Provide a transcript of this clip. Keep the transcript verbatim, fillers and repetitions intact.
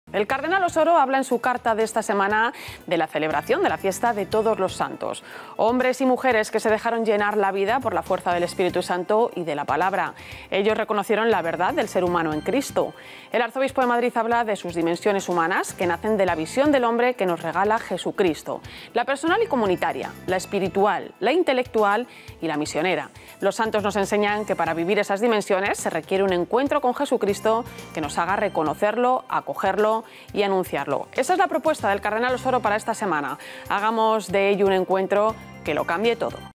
El cardenal Osoro habla en su carta de esta semana de la celebración de la fiesta de Todos los Santos. Hombres y mujeres que se dejaron llenar la vida por la fuerza del Espíritu Santo y de la palabra. Ellos reconocieron la verdad del ser humano en Cristo. El arzobispo de Madrid habla de sus dimensiones humanas que nacen de la visión del hombre que nos regala Jesucristo. La personal y comunitaria, la espiritual, la intelectual y la misionera. Los santos nos enseñan que para vivir esas dimensiones se requiere un encuentro con Jesucristo que nos haga reconocerlo, acogerlo y anunciarlo. Esa es la propuesta del cardenal Osoro para esta semana. Hagamos de ello un encuentro que lo cambie todo.